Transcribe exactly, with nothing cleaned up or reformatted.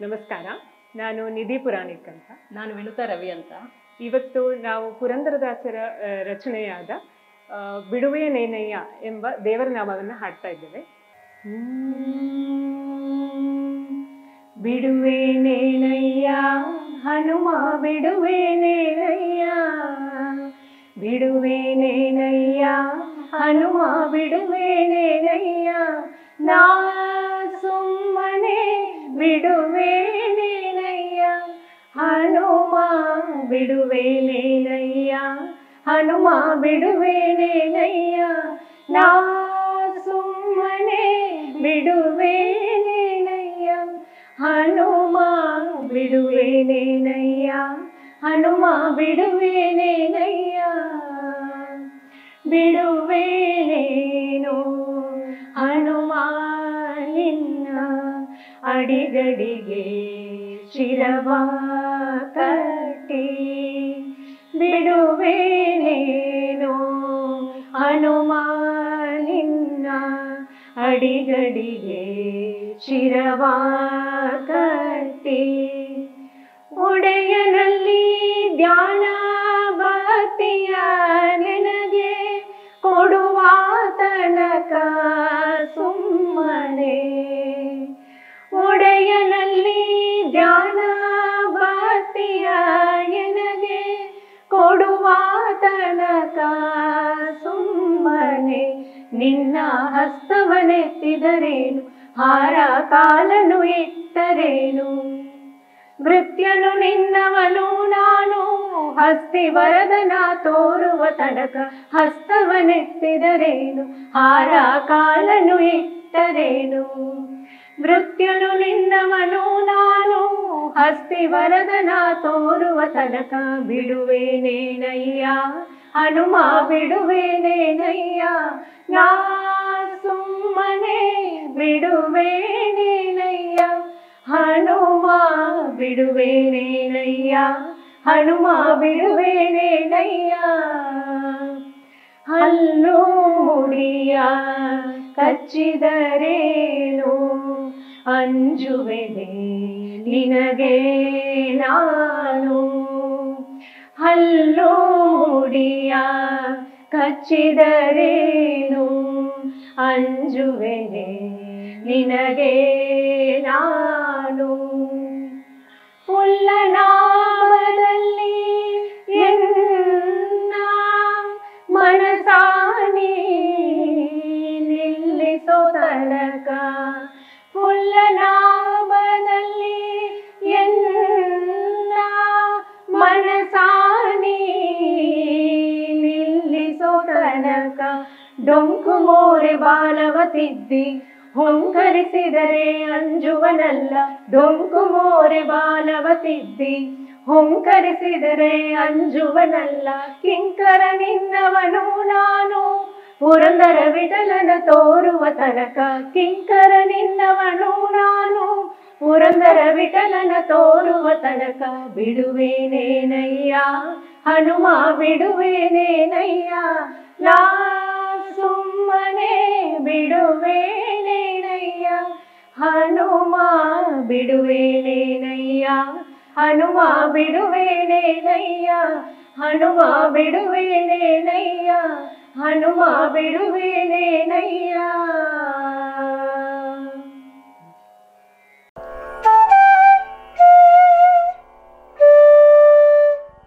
ನಮಸ್ಕಾರ. ನಾನು ನಿಧಿ ಪುರಾಣಿಕ್ ಅಂತ. ನಾನು ವಿನುತಾ ರವಿ ಅಂತ. ಇವತ್ತು ನಾವು ಪುರಂದರದಾಸರ ರಚನೆಯಾದ ಬಿಡುವೆ ನೇನಯ್ಯ ಎಂಬ ದೇವರ ನಾಮವನ್ನು ಹಾಡ್ತಾ ಇದ್ದೇವೆ. ಬಿಡುವೆ ನೇನಯ್ಯ ಹನುಮ ಬಿಡುವೆ ನೇನಯ್ಯ, ಬಿಡುವೆ ನೇನಯ್ಯ ಹನುಮ ಬಿಡುವೆ ನೇನಯ್ಯ, ನಾ ಸುಮ್ಮನೆ ಬಿಡುವೆ ನೇನಯ್ಯ ಹನುಮ ಬಿಡುವೆ ನೇನಯ್ಯ, ಹನುಮ ಬಿಡುವೆ ನೇನಯ್ಯ, ನಾ ಸುಮ್ಮನೆ ಬಿಡುವೆ ನೇನಯ್ಯ ಹನುಮ ಬಿಡುವೆ ನೇನಯ್ಯ, ಹನುಮ ಬಿಡುವೆ ನೇನಯ್ಯ. ಬಿಡುವೇನೇನು ಹನುಮ ನಿನ್ನ ಅಡಿಗಡಿಗೆ ಶಿರವ ಕಟ್ಟಿ, ಬಿಡುವೇನೇನು ಹನುಮ ನಿನ್ನ ಅಡಿಗಡಿಗೆ ಶಿರವ ಕಟ್ಟಿ, ಒಡೆಯನಲ್ಲಿ ಧ್ಯಾನ ಭಕ್ತಿಯ ನನಗೆ ಕೊಡುವ ತನಕ ಸುಮ್ಮನೆ, ಒಡೆಯನಲ್ಲಿ ಧ್ಯಾನ ಭಕ್ತಿಯ ನನಗೆ ಕೊಡುವ ತನಕ ಸುಮ್ಮನೆ, ನಿನ್ನ ಹಸ್ತವನೆತ್ತಿದರೇನು ಹಾರ ಕಾಲನು ಇಟ್ಟರೇನು, ಭೃತ್ಯನು ನಿನ್ನವನು ನಾನು ಹಸ್ತಿ ವರದನ ತೋರುವ ತನಕ ಹಸ್ತವನೆತ್ತಿದರೇನು ಹಾರ ಕಾಲನು ಇಟ್ಟರೇನು, ಭೃತ್ಯನು ನಿನ್ನವನು ನಾನು ಹಸ್ತಿ ವರದನ ತೋರುವ ತನಕ, ಬಿಡುವೆ ನೇನಯ್ಯ ಹನುಮ ಬಿಡುವೆ ನೇನಯ್ಯ, ನಾ ಸುಮ್ಮನೆ ಬಿಡುವೆ ನೇನಯ್ಯ ಹನುಮ ಬಿಡುವೆ ನೇನಯ್ಯ, ಹನುಮ ಬಿಡುವೆ ನೇನಯ್ಯ. ಹಲ್ಲು ಮುಡಿಯ ಕಚ್ಚಿದರೇನು ಅಂಜುವೆನೆ ನಿನಗೆ ನಾನು, ಹಲ್ಲು ಮುಡಿಯ ಕಚ್ಚಿದರೇನು ಅಂಜುವೆನೆ ನಿನಗೆ ನಾನು, ಹುಲ್ಲನಾಮದಲ್ಲಿ ಎನ್ನ ಮನಸಾನಿ ನಿಲ್ಲಿಸೋ ತನಕ, ಹುಲ್ಲನಾಮದಲ್ಲಿ ಎನ್ನ ಮನಸಾನಿ ನಿಲ್ಲಿಸೋ ತನಕ, ಡೊಂಕು ಮೋರೆ ಬಾಲವ ತಿದ್ದಿ ಹೊಂಕರಿಸಿದರೆ ಅಂಜುವನಲ್ಲ, ಡೊಂಕು ಮೋರೆ ಬಾಲವ ತಿದ್ದಿ ಹೊಂಕರಿಸಿದರೆ ಅಂಜುವನಲ್ಲ, ಕಿಂಕರ ನಿನ್ನವನು ನಾನು ಪುರಂದರ ವಿಠಲನ ತೋರುವ ತನಕ, ಕಿಂಕರ ನಿನ್ನವನು ನಾನು ಪುರಂದರ ವಿಠಲನ ತೋರುವ ತನಕ, ಬಿಡುವೆ ನೇನಯ್ಯ ಹನುಮ ಬಿಡುವೆ ನೇನಯ್ಯ, ನಾ ಸುಮ್ಮನೆ ಬಿಡುವೆ ನೇನಯ್ಯ ಹನುಮ ಬಿಡುವೆ ನೇನಯ್ಯ, ಹನುಮ ಬಿಡುವೆ ನೇನಯ್ಯ, ಹನುಮ ಬಿಡುವೆ ನೇನಯ್ಯ, ಹನುಮ ಬಿಡುವೆ ನೇ